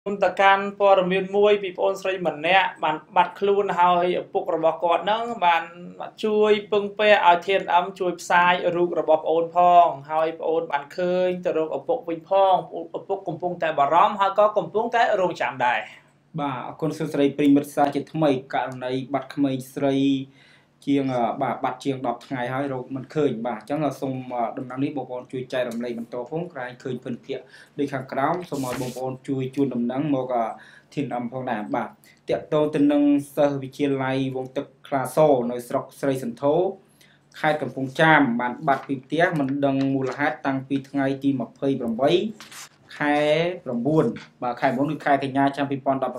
តកាន់ព័ត៌មានមួយពីប្អូនស្រីម្នាក់បានបាត់ខ្លួនហើយឪពុករបស់គាត់ហ្នឹងបានជួយពឹងពារឲ្យធានអឹមជួយផ្សាយរូបរបស់ប្អូនផងហើយប្អូនបានឃើញទៅរកឪពុកវិញផងឪពុកកំពុងតែបារម្ភហើយក៏កំពុងតែរងចាំដែរបាទអរគុណសួស្តីប្រិមិត្តសាជាថ្មីករណីបាត់ក្មេងស្រីជាងបាត់ជាង10ថ្ងៃហើយរកមិនឃើញបាទអញ្ចឹងសូមដំណឹងនេះបងប្អូនជួយចែករំលែកបន្តផងក្រែងឃើញភិនភាគដូចខាងក្រោមសូមឲ្យបងប្អូនជួយជូនដំណឹងមកធានអំផងដែរបាទតកតងទៅនឹងសិស្សវិទ្យាល័យវងទឹកក្លាសូនៅស្រុកស្រីសន្ធរខេត្តកំពង់ចាមបានបាត់ពីផ្ទះមិនដឹងមូលហេតុតាំងពីថ្ងៃទី28ខែ9បាទខែ9គឺខែកញ្ញាឆ្នាំ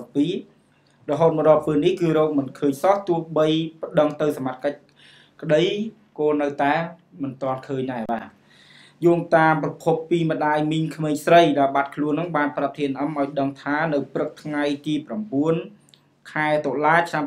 2017រហូតមកដល់ពេលនេះគឺរោគមិនឃើញសោះទោះបីប្តឹងទៅសមត្ថកិច្ចក្តីក៏នៅតែមិនទាន់ឃើញដែរបាទយោងតាមប្រភពពីម្ដាយមីងក្មេងស្រីដែលបាត់ខ្លួននឹងបានប្រាប់ធានអឹមឲ្យដឹងថានៅព្រឹកថ្ងៃទី9ខែតុលាឆ្នាំ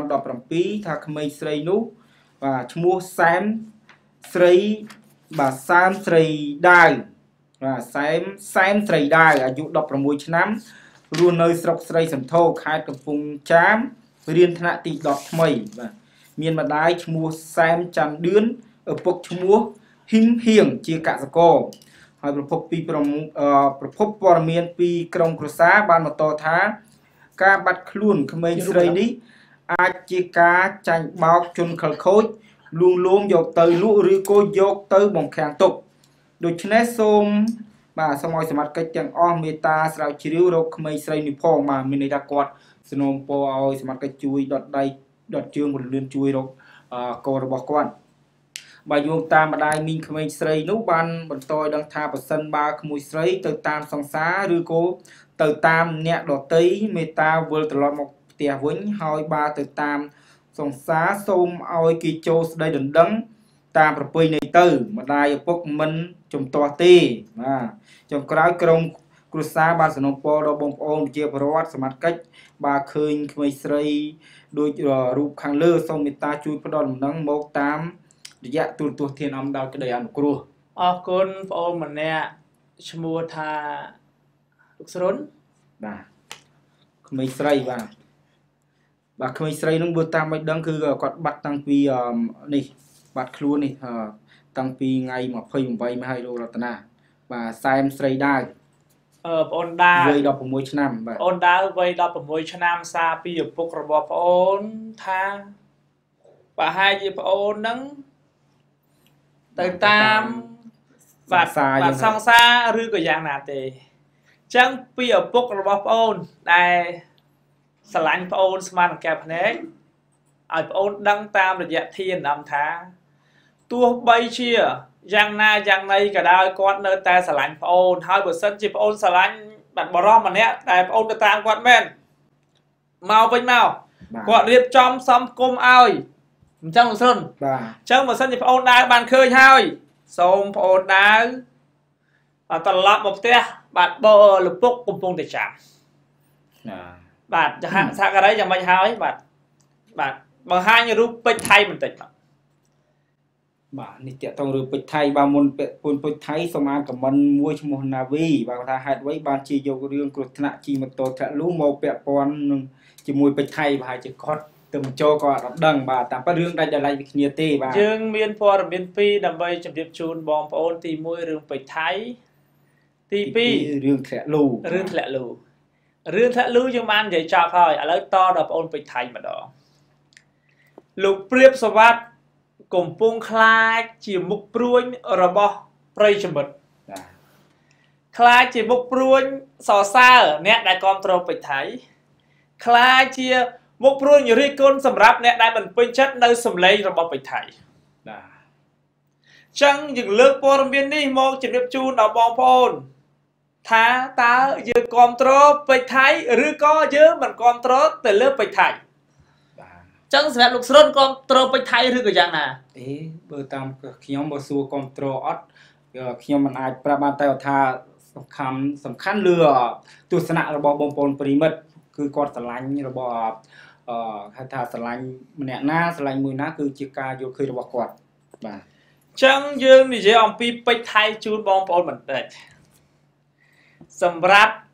2017ថាក្មេងស្រីនោះបាទឈ្មោះសែមស្រីបាទសាមស្រីដាវបាទសែមស្រីដាវអាយុ16ឆ្នាំរស់នៅស្រុកស្រីសន្ធរខេត្តកំពង់ចាមរៀនថ្នាក់ទី10ថ្មីបាទមានម្ដាយឈ្មោះសែមច័ន្ទឌឿនឪពុកឈ្មោះហ៊ីមហៀងជាកសិករហើយប្រភពព័ត៌មានពីក្រុមគ្រួសារបានបន្តថាការបាត់ខ្លួនក្មេងស្រីនេះអាចជាការចាញ់បោកជនខិលខូចលួងលោមយកទៅលក់ឬក៏យកទៅបង្ខាំងទុកដូច្នេះសូមបាទសូមឲ្យសមត្ថកិច្ចទាំងអស់មេត្តាស្រាវជ្រាវរកក្មេងស្រីនេះផងបាទមានន័យថាគាត់សនំពរឲ្យសមត្ថកិច្ចជួយដុតដៃដុតជើងពលឿនជួយរកកូនរបស់គាត់បើយោងតាមម្ដាយមីងក្មេងស្រីនោះបានបន្តឲ្យដឹងថាប្រសិនបើក្មួយស្រីទៅតាមសង្សារឬក៏ទៅតាមអ្នកដតីមេត្តាវិលត្រឡប់មកផ្ទះវិញហើយបើទៅតាមសង្សារសូមឲ្យគេចូលស្ដីដណ្ដឹងតាមប្រពៃណីទៅម្ដាយឪពុកមិនជំទាស់ទេបាទចុងក្រោយក្រុមគ្រួសារបានសនំពរដល់បងប្អូនប្រជាពលរដ្ឋសមត្ថកិច្ចបើឃើញក្មេងស្រីដូចរូបខាងលើសូមមេត្តាជួយផ្ដល់ដំណឹងមកតាមរយៈទូរទស្សន៍ធានអមដោយក្តីអនុគ្រោះអរគុណប្អូនម្នាក់ឈ្មោះថាលោកស្រុនបាទក្មេងស្រីបាទក្មេងស្រីនឹងបើតាមមិនដឹងគឺគាត់បាត់តាំងពីនេះបាត់ខ្លួននេះតាំងពីថ្ងៃ28មកហើយលោករតនាបាទសែមស្រីដាវប្អូនដាវវ័យ16ឆ្នាំបាទប្អូនដាវវ័យ16ឆ្នាំសារពីឪពុករបស់ប្អូនថាប្រហែលជាប្អូននឹងទៅតាមបាទសង្សារឬក៏យ៉ាងណាទេអញ្ចឹងពីឪពុករបស់ប្អូនដែលស្រឡាញ់ប្អូនស្មានកែភ្នែកឲ្យប្អូនដឹងតាមរយៈធានអមថាទោះបីជាយ៉ាងណាយ៉ាងណីក៏ដោយគាត់នៅតែស្រឡាញ់ប្អូនហើយបើសិនជាប្អូនស្រឡាញ់បាត់បរោះម្នាក់តែប្អូនទៅតាមគាត់មែនមកវិញមកគាត់រៀបចំសំគុំឲ្យអញ្ចឹងលោកស្រុនបាទអញ្ចឹងបើសិនជាប្អូនដាវបានឃើញហើយសូមប្អូនដាវត្រឡប់មកផ្ទះបាទបើលពុកកំពុងតែចាំបាទសហការីយ៉ាងម៉េចហើយបាទបង្ហាញរូបពេជ្រថៃបន្តិចបាទនេះតកតងរឿងពេជ្រថៃបាទមុនពូនពេជ្រថៃសូមអានខមមិនមួយឈ្មោះណាវីបាទគាត់ថាហេតុអ្វីបានជាយករឿងគ្រោះថ្នាក់ជិះម៉ូតូធ្លាក់លូមកពាក់ព័ន្ធនឹងជាមួយពេជ្រថៃប្រហែលជាគាត់ទៅបញ្ចូលក៏អត់ដឹងបាទតាមពិតរឿងដាច់ដោយឡែកពីគ្នាទេបាទយើងមានព័ត៌មាន2ដើម្បីជម្រាបជូនបងប្អូនទី1រឿងពេជ្រថៃទី2 រឿងធ្លាក់លូរឿងធ្លាក់លូយើងបាននិយាយចប់ហើយឥឡូវតដល់ប្អូនពេជ្រថៃម្ដងលោកព្រាបសវັດកំពុងខ្លាចជាមុខព្រួញរបស់ប្រិយមិត្តខ្លាចជាមុខព្រួញសរសើរអ្នកដែលគ្រប់គ្រងពេជ្រថៃខ្លាចជាមុខព្រួញរិះគន់សម្រាប់អ្នកដែលមិនពេញចិត្តនៅសម្លេងរបស់ពេជ្រថៃបាទចឹងយើងលើកព័ត៌មាននេះមកជម្រាបជូនដល់បងប្អូនថាតើយើងគ្រប់គ្រងពេជ្រថៃឬក៏យើងមិនគ្រប់គ្រងទៅលើពេជ្រថៃចឹងសម្រាប់លោកស្រុនគ្រប់គ្រងពេជ្រថៃឬក៏យ៉ាងណាបើតាមខ្ញុំបើសួរគ្រប់គ្រងអត់ខ្ញុំមិនអាចប្រាប់បានតែថាសំខាន់លើទស្សនៈរបស់បងប្អូនប្រិមិត្តគឺគាត់ស្រឡាញ់របស់ហៅថាស្រឡាញ់ម្នាក់ណាស្រឡាញ់មួយណាគឺជាការយល់ឃើញរបស់គាត់បាទចឹងយើងនិយាយអំពីពេជ្រថៃជូនបងប្អូនបន្តិចសម្រាប់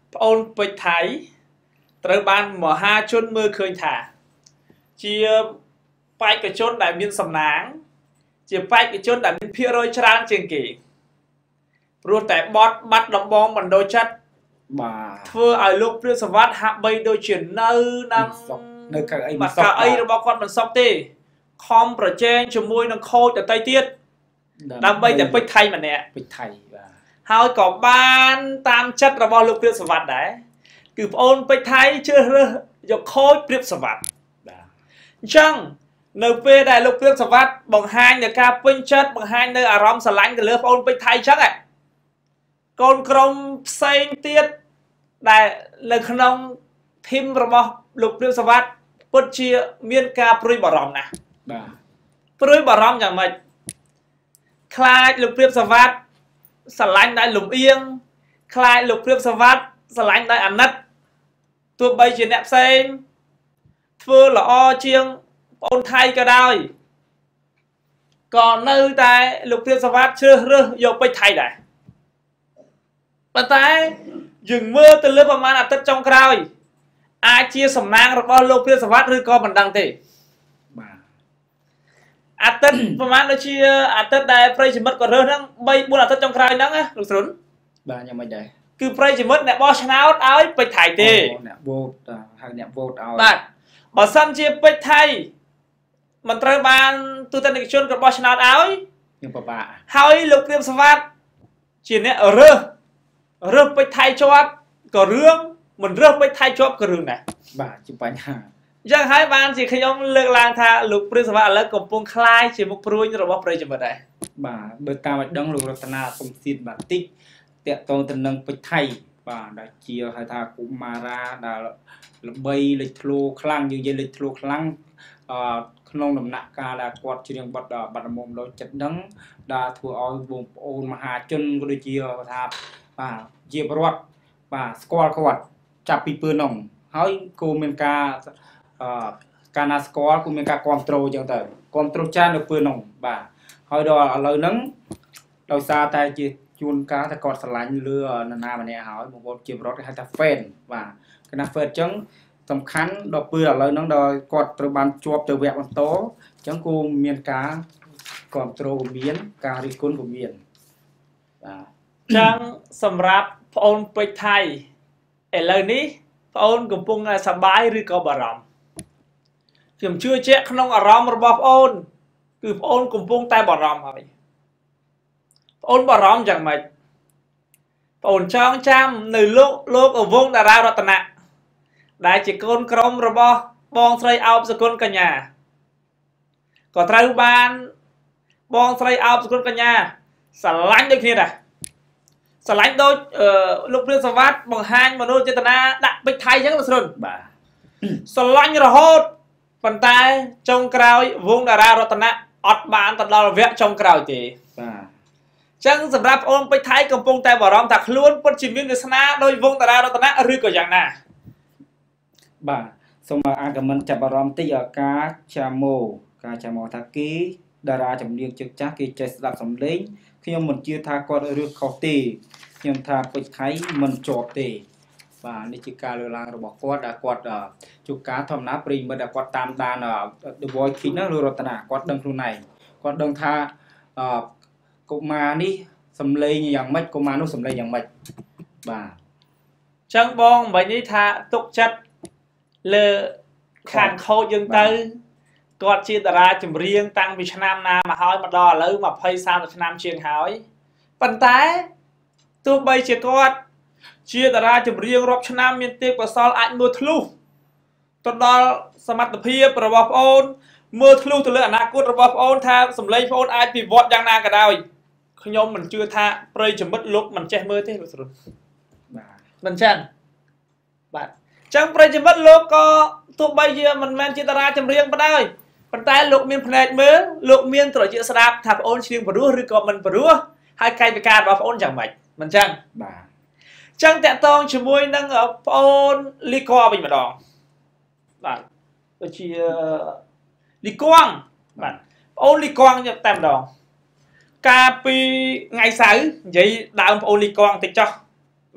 ប្អូនពេជ្រថៃត្រូវបានមហាជនមើលឃើញថាជាបេក្ខជនដែលមានសំណាងជាបេក្ខជនដែលមានភាគរយច្រើនជាងគេព្រោះតែបត់បាត់ដំបងបណ្ដូលចិត្តបាទធ្វើឲ្យលោកព្រាបសវត្ថហាក់បីដូចជានៅនៅកៅអីមិនសុខកៅអីរបស់គាត់មិនសុខទេខំប្រជែងជាមួយនឹងខូចដទៃទៀតដើម្បីតែពេជ្រថៃម្នាក់ពេជ្រថៃបាទហើយក៏បានតាមចិត្តរបស់លោកព្រាបសវត្ថដែរគឺប្អូនពេជ្រថៃជ្រើសរើសយកខូចព្រាបសវត្ថបាទអញ្ចឹងនៅពេលដែលលោកព្រាបសវត្ថបង្ហាញនៅការពេញចិត្តបង្ហាញនៅអារម្មណ៍ស្រឡាញ់ទៅលើប្អូនពេជ្រថៃអញ្ចឹងកូនក្រុមផ្សេងទៀតដែលនៅក្នុងធីមរបស់លោកព្រាបសវត្ថពិតជាមានការព្រួយបារម្ភណាស់បាទព្រួយបារម្ភយ៉ាងម៉េចខ្លាចលោកព្រាបសវត្ថស្រឡាញ់ដោយលំអៀងខ្លាចលោកព្រាបសវត្ថស្រឡាញ់ដោយអាណិតទោះបីជាអ្នកផ្សេងធ្វើល្អជាងប្អូនថៃក៏ដោយក៏នៅតែលោកព្រាបសវត្ថជ្រើសរើសយកពេជ្រថៃដែរប៉ុន្តែយើងមើលទៅលើប្រមាណអាទិត្យចុងក្រោយអាចជាសំណាងរបស់លោកព្រាបសវត្ថឬក៏មិនដឹងទេបាទអាទិត្យប្រមាណដូចជាអាទិត្យដែលប្រិយមិត្តក៏រើសហ្នឹង3 4អាទិត្យចុងក្រោយហ្នឹងណាលោកស្រុនបាទយ៉ាងម៉េចដែរគឺប្រិយមិត្តអ្នកបោះឆ្នោតឲ្យពេជ្រថៃទេអ្នកវោតហៅអ្នកវោតឲ្យបាទបើសិនជាពេជ្រថៃមិនត្រូវបានទូទាំងនិកជនក៏បោះឆ្នោតឲ្យយើងពិបាកហើយលោកព្រាបសវត្ថជាអ្នករើសពេជ្រថៃជាប់ក៏រឿងមិនរើសពេជ្រថៃជាប់ក៏រឿងដែរបាទជាបញ្ហាអញ្ចឹងហើយបានជាខ្ញុំលើកឡើងថាលោកព្រាបសវត្ថឥឡូវកំពុងคล้ายជាមុខព្រួយរបស់ប្រិយមិត្តដែរបាទបើតាមឲ្យដឹងលោករតនាសុំសៀតបាទតិចតាក់ទងទៅនឹងពេជ្រថៃបាទដែលជាហៅថាកុមារាដែលល្បីលេចធ្លោខ្លាំងយើងនិយាយលេចធ្លោខ្លាំងក្នុងដំណាក់កាលដែលគាត់ច្រៀងបទបាត់ដំបងលោកចិត្តហ្នឹងដែលធ្វើឲ្យបងប្អូនមហាជនក៏ដូចជាថាបាទជាប្រវត្តិបាទស្គាល់គាត់ចាប់ពីពើនោះហើយគោមានការការណាស្គាល់គោមានការគ្រប់គ្រងអញ្ចឹងទៅគ្រប់គ្រងចាននៅពើនោះបាទហើយដល់ឥឡូវហ្នឹងដោយសារតែជាជួនកាលតែគាត់ឆ្លាញ់លឺនរណាម្នាក់ហើយបងប្អូនជាប្រវត្តិគេហៅថា fan បាទគេថា fan អញ្ចឹងសំខាន់ដល់ពេលឥឡូវហ្នឹងដល់គាត់ត្រូវបានជាប់ទៅវគ្គបន្តអញ្ចឹងគូមានការគ្រប់គ្រងមានការរិះគន់ក៏មានបាទអញ្ចឹងសម្រាប់ប្អូនពេជ្រថៃឥឡូវនេះប្អូនកំពុងសប្បាយឬក៏បារម្ភខ្ញុំជឿជាក់ក្នុងអារម្មណ៍របស់ប្អូនគឺប្អូនកំពុងតែបារម្ភហើយប្អូនបារម្ភយ៉ាងម៉េចប្អូនចងចាំនៅលោកអវងតារារតនៈដែលជាកូនក្រុមរបស់បងស្រីអោបសគុណកញ្ញាក៏ត្រូវបានបងស្រីអោបសគុណកញ្ញាស្រឡាញ់ដូចគ្នាដែរស្រឡាញ់ដូចលោកព្រាបសវត្ថបង្ហាញមនោចេតនាដាក់ពេជ្រថៃអញ្ចឹងលោកស្រុនបាទស្រឡាញ់រហូតប៉ុន្តែចុងក្រោយវងតារារតនៈអត់បានទៅដល់វគ្គចុងក្រោយទេបាទចឹងសម្រាប់ប្អូនពេជ្រថៃកំពុងតែបារម្ភថាខ្លួនពិតជាមានវាសនាដោយវងតារារតនៈឬក៏យ៉ាងណាបាទសូមអានខមមិនចាប់អារម្មណ៍តិចការចាម៉ូថាគេតារាចម្រៀងជើងចាស់គេចេះស្ដាប់សំឡេងខ្ញុំមិនជឿថាគាត់រើសខុសទេខ្ញុំថាពេជ្រថៃមិនជាប់ទេបាទនេះជាការលើកឡើងរបស់គាត់ដែលគាត់ជួបការធម្មតាប្រិយមិត្តដែលគាត់តាមដាន The Voice Kids ណាលោករតនាគាត់ដឹងខ្លួនឯងគាត់ដឹងថាកុមារនេះសំឡេងយ៉ាងម៉េចកុមារនោះសំឡេងយ៉ាងម៉េចបាទចឹងបងមិញនេះថាទុកចិត្តលើខាងខូចយើងទៅគាត់ជាតារាចម្រៀងតាំងពីឆ្នាំណាមកហើយមកដល់ឥឡូវ20-30ឆ្នាំជាងហើយប៉ុន្តែទោះបីជាគាត់ជាតារាចម្រៀងរាប់ឆ្នាំមានទេពកោសល្យអាចមើលធ្លុះទៅដល់សមត្ថភាពរបស់ប្អូនមើលធ្លុះទៅលើអនាគតរបស់ប្អូនថាសម្លេងប្អូនអាចពិវត្តយ៉ាងណាក៏ដោយខ្ញុំមិនជឿថាប្រិយមិត្តលោកមិនចេះមើលទេលោកស្រុនបាទមិនចឹងបាទចឹងប្រិយមិត្តលោកក៏ទោះបីជាមិនមែនជាតារាចម្រៀងក៏ដោយប៉ុន្តែលោកមានភ្នែកមើលលោកមានត្រចៀកស្ដាប់ថាប្អូនច្រៀងព្រោះឬក៏មិនព្រោះហើយកាយវិការរបស់ប្អូនយ៉ាងម៉េចមិនចឹងបាទចឹងតាក់ទងជាមួយនឹងប្អូនលីកវិញម្ដងបាទដូចជាលីកងបាទប្អូនលីកងតែម្ដងកាលពីថ្ងៃសៅរ៍និយាយដើមប្អូនលីកងតិចចុះបាទ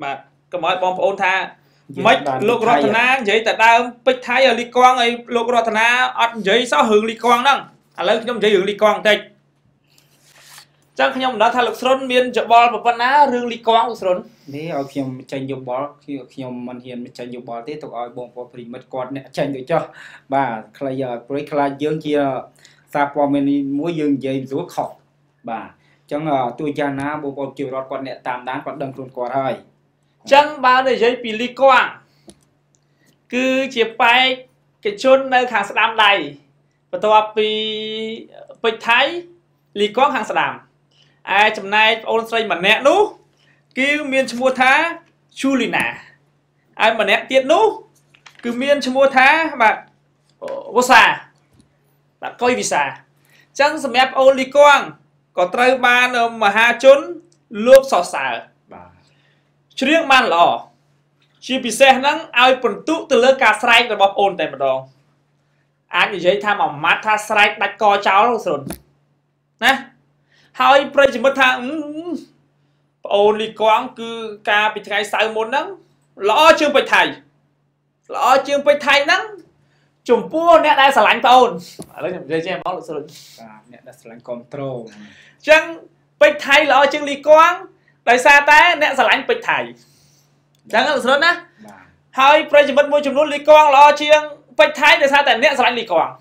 cầm hỏi bom ôn tha mấy lục rót na vậy tại đa bích thái ở ly quang ấy lục rót na ở vậy sao hưởng ly quang đó à lấy trong vậy hưởng ly quang đây chắc nhom đã thay lục sron miên chợ bò và ná rương ly quang lục sron đấy ở khi ông tranh vô bò khi ông mình hiện mình tranh vô bò tiếp tục ở bom bò phì mất con nè tranh được cho bà khai giờ với khai dương kia sa bò mình muốn dương dây rúa khóc bà chẳng tôi cha ná bom bò chiều rót con nè tạm đáng con đâm luôn con thôi chẳng ba để giấy pì ly quang cứ chia bay cái chôn nơi hàng sạm đầy và tôi pì bích thái ly quang hàng sạm ai chấm này ôn say mà nẹt nú cứ miên chmua thá chulina ai mà nẹt tiết nú cứ miên chmua thá mà vô xà bạn coi vì xà chẳng sầm ép ôn ly quang có trai ban mà ha chốn lốp sò xà riêng man lò chỉ bị xe nắng ai phần tụ từ lơ cà sài rồi bọc ôn tại một đòn ai như vậy tham mà mát tha sài đặt co cháu luôn rồi nè hai bây giờ mất thang ôn đi quăng cứ ca bị thay sai môn nắng lõ chương bạch thầy nắng chủng pua nè đây sờ lạnh ôn lấy dây che máu rồi nè đây sờ lạnh control chẳng bạch thầy lõ chương đi quăng đại sa té nè sờ lạnh bạch thầy chẳng là rồi nè hai bây giờ mất môi chủng luôn đi quăng lõ chương bạch thầy đại sa té nè sờ lạnh đi quăng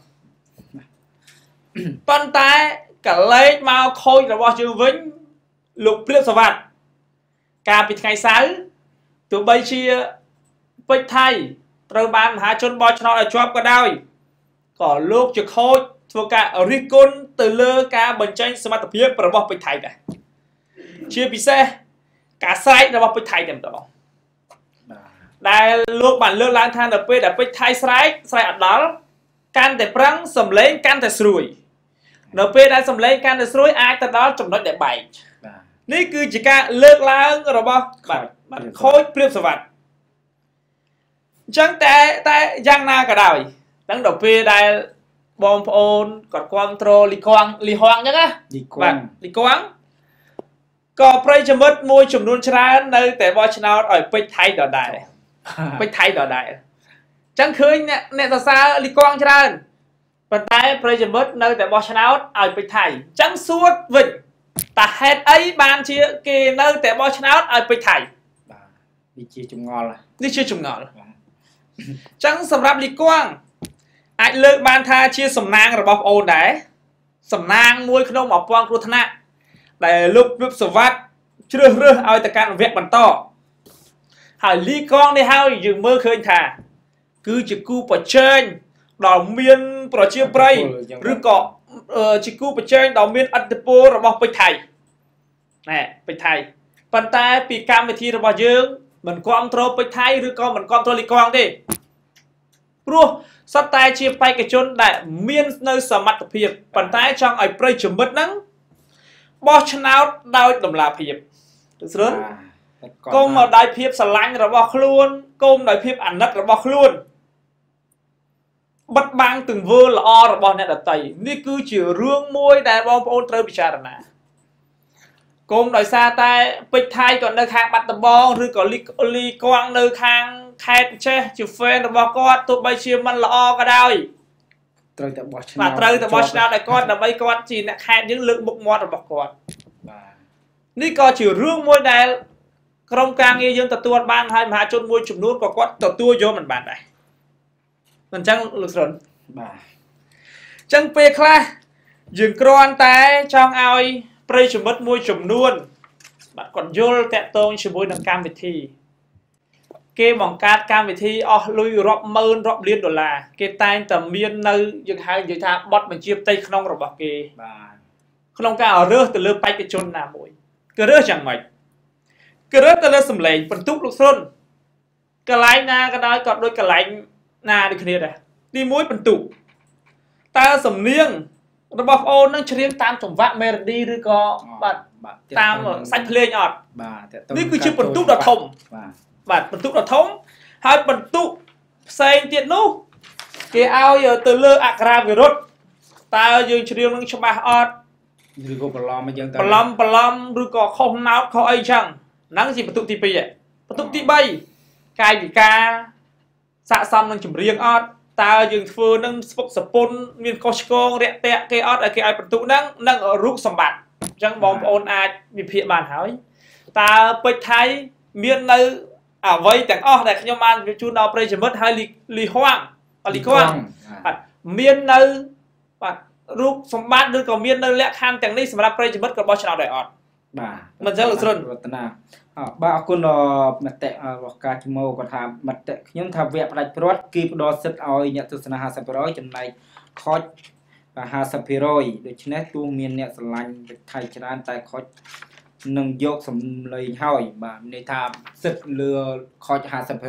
toàn tay cả lấy mau khôi là bao nhiêu vĩnh lục liệp sờ vặt cà bị ngày sáng tụi bây chia bích thay rồi ban hạ chôn bao cho nó là chóp cả đôi có lúc trực khôi thua cả ricon từ lơ ca bình tranh smart tập hiệp và bao bích thay này chia bị xe cả sai là bao bích thay điểm đó đây lúc bản lơ lang than ở bên là bích thay sai ở đó can để prăng sầm lấy can để sủi NP đã xong lấy can destroy ai ta đó trong nói để bày ní cứ chỉ ca lược lá rồi bao bạn khối priệp sờ vặt chẳng tại giang na cả đời đang đầu p đây bom ôn còn control li hoang nhá bạn li quang có pray cho mất môi chùm luôn chả nơi tại bao nhiêu ở bích thay đỏ đại chẳng khơi nè xa li quang chả phần tay president nơi tại Boston ở Bích Thầy chẳng suốt vịnh ta hết ấy ban chia kì nơi tại Boston ở Bích Thầy đi chia chung ngon chẳng sầm rạp lý quang anh lợi ban tha chia sầm nang rồi bọc ôn đấy sầm nang muối không mọc quang của thân ạ để lúc sờ vắt chưa ai ta can việc bàn to hỏi lý quang đi hao dừng mơ khơi thả cứ chỉ cu bỏ trên đào miên pro chia pray rư cọ chỉ cu bạch trên đào miên ăn tepo rồi bọc bạch thầy nè bạch thầy bàn tay bị cam về thi rồi bao dương mình con trâu bạch thầy rư con mình con trâu li quang đi pro sắp tay chia pay cái chôn đại miên nơi sờ mặt tập hiệp bàn tay trong ai pray chấm bứt nắng bo chân áo đau đầm là hiệp được rồi công mà đại hiệp sờ lạnh rồi bọc luôn công đại hiệp ăn đất rồi bọc luôn bắt băng từng vơ là o rồi bọn này là tẩy ní cứ chỉ rương môi đại bom ôn trơ bị chả nè cùng đòi xa tay bích thay còn nơi khác bắt tầm bom rồi có ly quang nơi khang khai che chịu phê rồi bọn con tụi bay chia mình là o cả đôi và trời từ bó nào đại con là mấy con chỉ nè khai những lượng bụng mọt rồi bọn con ní có chỉ rương môi đại không càng nghe dân tập tuôn ban hai mà chôn môi chụp nút có con tập tua vô mình bàn này mình chẳng lực rồi chẳng phê khá dừng con tay trong ai prey chùm mất môi chùm luôn bạn còn vô tẹt tôn chùm môi nâng cam về thi kê mỏng cát cam về thi lui rộp mơn rộp liên đồn là kê tay tầm miên nơi dừng hai dừng thang bọt mình chiếp tay không rồi bảo kê không ca ở rơ từ lơ bay cái chôn nà mũi cơ rơ chẳng mạch cơ rơ từ lơ sầm lệnh phần túc lục xuân cái lái na cái đó còn đôi cái lái na đi kia này đi mũi phần tụ ta sầm niêng nó bọc ôn nó riêng tam trồng vạn mê đi rồi có bạn tam xanh lên nhọt đi cứ chưa phần tụ đợt thông bạn phần tụ đợt thông hai phần tụ xây tiện nú cái ao giờ từ lơ akra virus ta dương riêng nó cho ba ọt rồi có bờ lom rồi có không nào không ai chẳng nắng gì phần tụ thì bây giờ បន្ទុកទី3កាយវិការស័កសមនឹងចម្រៀងអត់តើយើងធ្វើនឹងស្ពុកសពុនមានកុសឆ្កងរាក់ពាក់គេអត់ឲ្យគេឲ្យបន្ទុកហ្នឹងនឹងរូបសម្បត្តិអញ្ចឹងបងប្អូនអាចវិភាគបានហើយតើពេជ្រថៃមាននៅអ្វីទាំងអស់ដែលខ្ញុំបានជូនដល់ប្រិយមិត្តហើយលីហួងលីខ្វាំងមាននៅបាទរូបសម្បត្តិឬក៏មាននៅលក្ខខណ្ឌទាំងនេះសម្រាប់ប្រិយមិត្តក៏បោះឆ្នោតដែរអត់បាទមិនចឹងលោកស្រុនរតនាបាទអរគុណមតិរបស់ការជំនួសគាត់ថាមតិខ្ញុំថាវគ្គផ្ដាច់ព្រាត់គឺផ្ដល់សិទ្ធឲ្យអ្នកទស្សនា 50% ចំណែកខុច 50% ដូច្នេះទោះមានអ្នកស្រឡាញ់វិថីច្រើនតែខុចនឹងយកសម្លេងហើយបាទន័យថាសិទ្ធលើខុច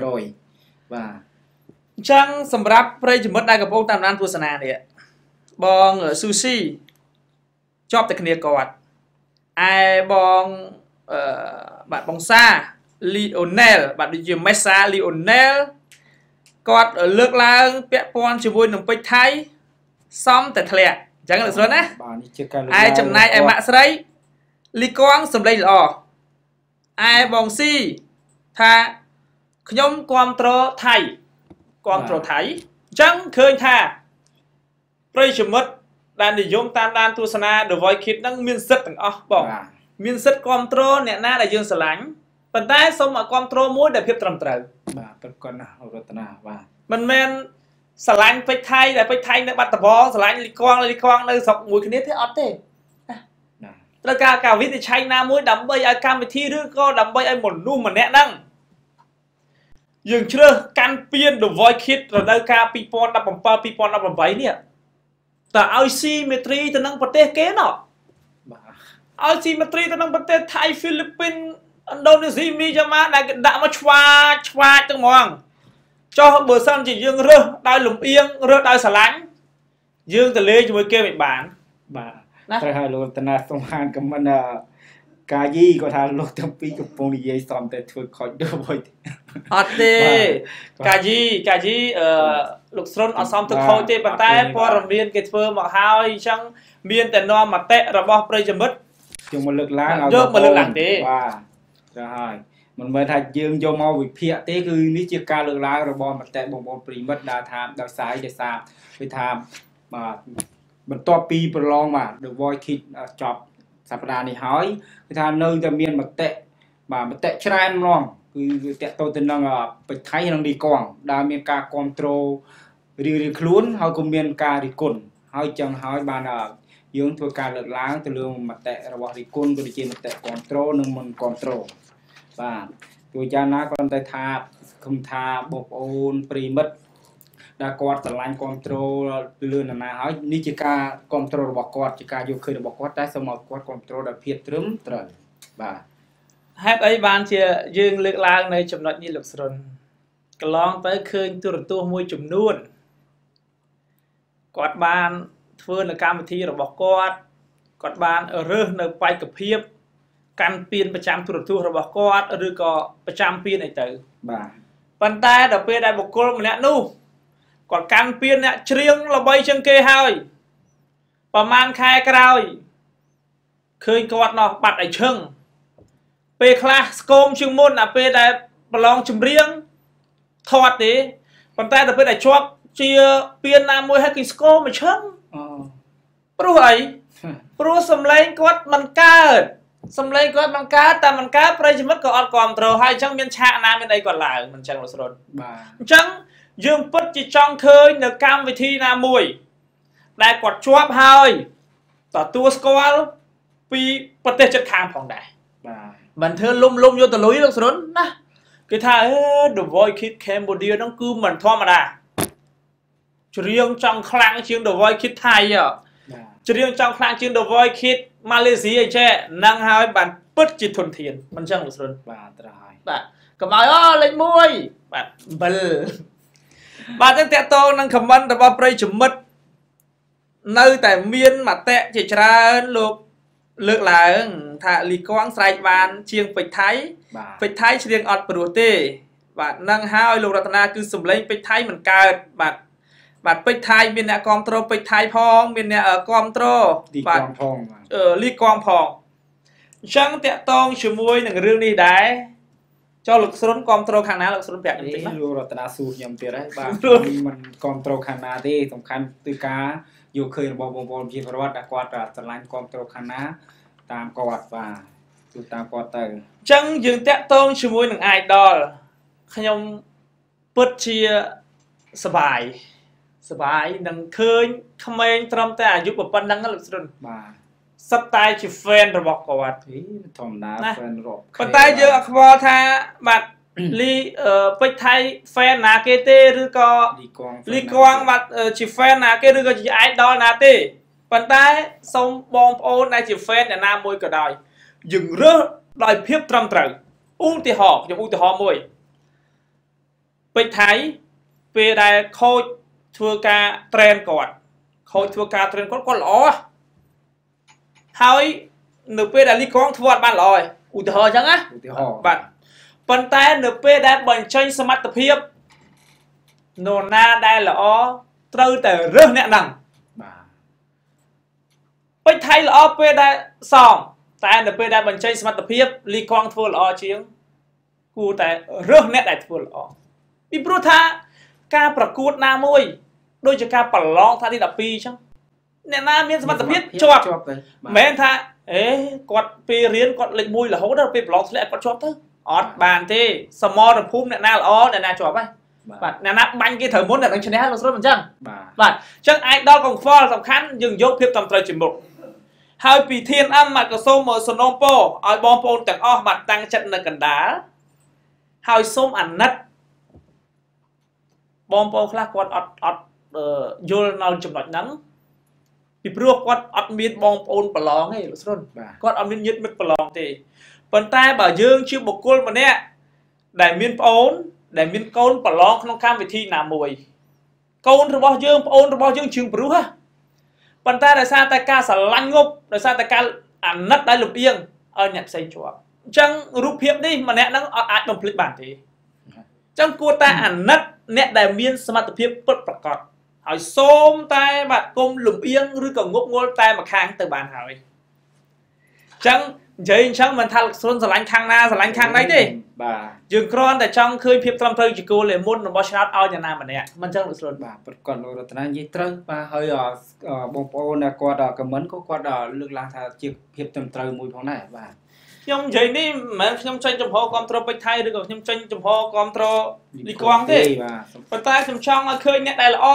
50% បាទអញ្ចឹងសម្រាប់ប្រិយមិត្តដែលកំពុងតាមដានទស្សនានេះបងស៊ូស៊ីជាប់តែគ្នាគាត់ឯបងបាទបងសាលីអូណែលបាទដូចជាមេសាលីអូណែលគាត់លើកឡើងពាក់ព័ន្ធជាមួយនឹងពេជ្រថៃសំតែធ្លាក់អញ្ចឹងលោកស្រួលណាបាទនេះជាការលើកឡើងឯចំណែកឯម៉ាក់ស្រីលីកងសម្លេងល្អឯបងស៊ីថាខ្ញុំគាំទ្រថៃគាំទ្រថៃអញ្ចឹងឃើញថាប្រិយមិត្តដែលនិយមតាមដានទស្សនា The Voice Kids ហ្នឹងមានសិទ្ធិទាំងអស់បងមានសិទ្ធិគ្រប់គ្រងអ្នកណាដែលយើងស្រឡាញ់ប៉ុន្តែសូមឲ្យគ្រប់គ្រងមួយដែលភាពត្រឹមត្រូវបាទប្រកបណាស់រតនាបាទមិនមែនស្រឡាញ់ពេជ្រថៃដែលពេជ្រថៃនៅបាត់ដំបងស្រឡាញ់លីកងនៅស្រុកមួយគ្នាទេអត់ទេត្រូវការវិនិច្ឆ័យណាមួយដើម្បីឲ្យកម្មវិធីឬក៏ដើម្បីឲ្យមនុស្សម្នាក់ហ្នឹងយើងជ្រើសកាន់ពៀន The Voice Kids រដូវកាល 2017 2018 នេះតើឲ្យស៊ីមេត្រីទៅនឹងប្រទេសគេណោះឲ្យស៊ីមេត្រីទៅនឹងប្រទេសថៃហ្វីលីពីនឥណ្ឌូនេស៊ីមីយ៉ាម៉ាដែលដាក់មកឆ្វាចទៅហ្មងចុះបើសិនជាយើងរើសដោយលំអៀងរើសដោយស្រឡាញ់យើងទៅលេងជាមួយគេមិនបានបាទត្រូវឲ្យលោកតនាសំហានខមមិនកាយីគាត់ថាលោកទាំងពីរកំពុងនិយាយសំតែធ្វើខុចដូចអត់ទេកាយីលោកស្រុនអត់សមទៅខូចទេប៉ុន្តែព័ត៌មានគេធ្វើមកហើយអញ្ចឹងមានតែនាំមតិរបស់ប្រិយមិត្តយើងមកលើកឡើងឲ្យយកមកលើកឡើងទេបាទចាហើយមិនមែនថាយើងយកមកវិភាគទេគឺនេះជាការលើកឡើងរបស់មតិបងប្អូនប្រិយមិត្តដែលថាដោយសារវាថាបាទបន្ទាប់ពីប្រឡងបាទ The Voice Kids ចប់សប្តាហ៍នេះហើយគឺថានៅតែមានមតិបាទមតិច្រើនម្លងគឺតកតទៅនឹងពេជ្រថៃនិងលីកងដែលមានការគ្រប់គ្រងរៀងខ្លួនហើយក៏មានការរិះគន់ហើយចឹងហើយបានយើងធ្វើការលើកឡើងទៅលើមតិរបស់រិះគន់ក៏ដូចជាមតិគ្រប់គ្រងនិងមិនគ្រប់គ្រងបាទទោះយ៉ាងណាក៏តែថាគុំថាបងប្អូនប្រិមិត្តដែលគាត់ឆ្លាញ់គ្រប់គ្រងទៅលើណាហើយនេះជាការគ្រប់គ្រងរបស់គាត់ជាការយកឃើញរបស់គាត់តែសូមឲ្យគាត់គ្រប់គ្រងដោយភាពត្រឹមត្រូវបាទហេតុអីបានជាយើងលើកឡើងនៅចំណុចនេះលោកស្រុនកន្លងទៅឃើញទូរទស្សន៍មួយចំនួនគាត់បានធ្វើនៅកម្មវិធីរបស់គាត់បានរើសនៅបេក្ខភាពកាន់ពៀនប្រចាំទូរទស្សន៍របស់គាត់ឬក៏ប្រចាំពៀនអីទៅបាទប៉ុន្តែដល់ពេលដែលបុគ្គលម្នាក់នោះគាត់កាន់ពៀនអ្នកច្រៀងល្បីជាងគេហើយប្រហែលខែក្រោយឃើញគាត់នោះបាត់ឲ្យឈឹងពេលខ្លះស្គមជាងមុនដល់ពេលដែលប្រឡងចម្រៀងធាត់ទេប៉ុន្តែដល់ពេលដែលជាប់ជាពៀនណាមួយហើយគឺស្គមមកឈឹងព្រោះអីព្រោះសំឡេងគាត់មិនកើតសម្លេងគាត់មិនកើតតែមិនកើតប្រិយមិត្តក៏អត់គ្រប់គ្រងហើយអញ្ចឹងមានឆាកណាមានអីគាត់ឡើងមិនអញ្ចឹងលោកស្រុនបាទអញ្ចឹងយើងពិតជាចង់ឃើញនៅកម្មវិធីណាមួយដែលគាត់ជាប់ហើយទទួលស្គាល់ពីប្រទេសជិតខាងផងដែរបាទមិនធ្វើលុំយកទៅលុយលោកស្រុនណាគេថាThe Voice Kids Cambodia ហ្នឹងគឺមិនធម្មតាច្រៀងចង់ខ្លាំងជាង The Voice Kids ថៃច្រៀងចង់ខ្លាំងជាង The Voice Kids ម៉ាឡេស៊ីអីចេះហ្នឹងហើយបានពិតជាធនធានមិនចឹងលោកស្រុនបាទត្រូវហើយបាទកុំឲ្យលេខ1បាទ7បាទចឹងតកតងនឹង comment របស់ប្រិយមិត្តនៅតែមានមតិជាច្រើនលោកលើកឡើងថាលីកងស្រែកបានជាងពេជ្រថៃពេជ្រថៃច្រៀងអត់ព្រោះទេបាទនឹងហើយលោករតនាគឺសំឡេងពេជ្រថៃមិនកើតបាទពេជ្រថៃមានអ្នកគ្រប់គ្រងពេជ្រថៃផងមានអ្នកគ្រប់គ្រងបាទលីកងផងអញ្ចឹងតកតងជាមួយនឹងរឿងនេះដែរ cho lực xuân control khả năng lực xuân bẹt tính đó rồi ta sụt nhầm tiền đấy bà mình control khả năng đi tầm khăn từ cá dù khơi bom chỉ phải đã quạt là line control khả năng tam quạt và từ tam quạt từ chẳng dừng tẹt tôn chỉ môi đằng idol khi nhom bớt chiaสบายดังเคยขมเองตรอมแต่อายุแบบปันดังก็หลุดสุดสไตล์จีแฟนระบอกกว่าทอมดาแฟนรบปันใต้เยอะขบท่าบัดลีไปไทยแฟนนาเกเตหรือก็ลีกวางบัดจีแฟนนาเกหรือก็จีไอดอลนาเตปันใต้ทรงบอมโอนในจีแฟนเนี่ยนามวยก็ได้ยึงเรื่องลอยเพียบตรอมตรึงอุ้งตีหอกอย่างอุ้งตีหอมวยไปไทยไปได้โคทัวการเทรนก่อนเขาทัวการเทรนก็หล่อเฮ้ยหนูไปได้ลีกองทัวร์บ้านลอยอุตหอจังอะบัดปันแต่หนูไปได้บอลเชนสมัติเพียบโนนาได้หล่อตรึแต่เรื่องเนี้ยนั่งไปไทยหล่อไปได้สองแต่หนูไปได้บอลเชนสมัติเพียบลีกองทัวร์หล่อเชียงกูแต่เรื่องเนี้ยได้ทัวร์หล่ออีปรุธาการประกวดนามวยโดยจะการปลองท่าที่ดับปีช่างเนี่ยนามีสมัติพิษชอบแม้ท่ากดไปเรียนกดเล็กมวยหรือเขาได้ไปปลองทะเลกดชอบเถอะอดบานที่สมอลพุ่มเนี่ยนาล้อเนี่ยนาชอบไปบัดเนี่ยนับบังกี่เถอะมุ้นเนี่ยต้องชนะเราสู้มันจังบัดจังไอดอลของฟอลสำคัญยังยกเพียบตำตรจิมบุกหายปีเทียนอ้ำมัดกระส้มสนองโปไอบอมโปนจากอ้อมัดตั้งจัดในกันดาหายส้มอันนัดบอมโปคลากวดอดโยนเอาจำนวนนั้นปีพวกวัดอัดมีดบองโอนปลองให้ลุส่วนวัดอัดมีดยึดมิดปลองทีปันใต้บ่ายืงชื่อบุกโกลมาเนี่ยได้มีดโอนได้มีดโกลปลองขนมข้ามไปที่นามวยโกลระบอบยืงโอนระบอบยืงชื่อปลุกฮะปันใต้ได้ซาตะการสลังงบได้ซาตะการอันนัดได้หลุดเอียงเนี่ยใส่ชัวจังรูปเพียบนี่มาเนี่ยนั่งอาจต้องพลิกบานทีจังกูตาอันนัดเนี่ยได้มีสมัติเพียบเปิดประกอบหอยส้มตายบัดกลมหลุมเอียงหรือกับงบงอตายมาค้างtừ bànหอยจังvậyจังมันทัลส่วนสลังข้างหน้าสลังข้างไหนดิยืนครอนแต่จังเคยเพียบตรำเธอจิโก้เลยมุ่นบอชนาร์เอาอย่างนั้นมันเนี่ยมันจังส่วนบ่าประกอบโลรัตนายี่ตรึป่าเฮ้ยบงโปนะกอดกับเหมือนก็กอดเลือกลางทางจิเพียบตรำเธอมวยของไหนบ่ายมvậyนี่เหมือนยมใจจมพอกอมโตรไปไทยหรือกับยมใจจมพอกอมโตรดีกวางที่ปัตตาจมช่องเคยเนี่ยได้ละอ้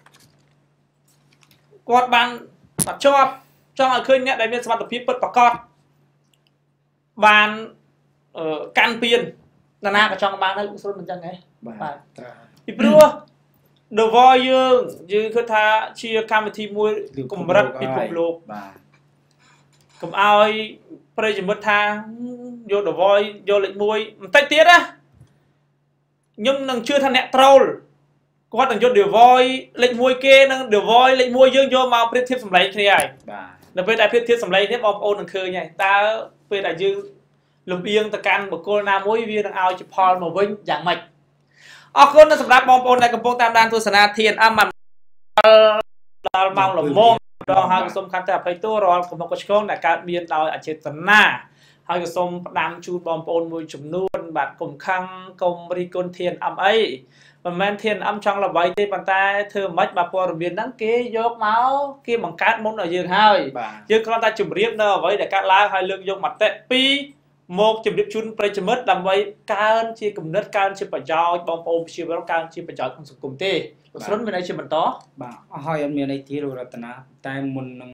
อกอดบางตัดชอบช่องเคยเนี่ยได้เป็นสมัติพิษเปิดประกอบบานการเปลี่ยนนากับช่องบางนั้นส่วนมันจังไงอีปลัวเดวอยยืนคือท่าเชียร์การไปทีมวยกลุ่มรัฐพิภพโลกกลุ่มเอาไปจนหมดทางโยเดวอยโยเล็กมวยมันเตะเตี้ยนะnhưng năng chưa thành nẹt troll có thằng cho điều voi lệnh môi kê năng điều voi lệnh môi dương vô màu thiết sầm lấy thế này là bây giờ thiết sầm lấy thế bom ôn thằng khơi này ta bây giờ dương lục yên ta can một cô nam mối viên đang ao chụp Paul màu vinh dạng mạch con nó sầm đáp bom ôn này cầm bông tam đan tôi sanh thiên âm mà mong là mông đo hai sông khăn ta phải tôi rồi không có con là cả biên đòi ở trên tận na hai sông đam chu bom ôn môi chụp nôn bạn cùng khăng cùng đi con thiên âm ấyมันเทียนอ้ำช่องละไว้ที่ปันใต้เธอมัดมาพอระเบียนนั่งเกยยกเมาส์เกยบังคับมุนởยืนให้ยืนคลอนตาจุ่มเรียบเนอะไว้แต่การล้างให้เลือกยกมัดเตะปีโมกจุ่มเรียบชุนไปจุ่มมัดดำไว้การเชี่ยกลุ่มนัดการเชี่ยประจอยบอมโอมเชี่ยแล้วการเชี่ยประจอยของสังคมเต้ส่วนเป็นไอเชี่ยมันต่อบ่าห้อยอันมีในที่รู้รัตนะแต่มุน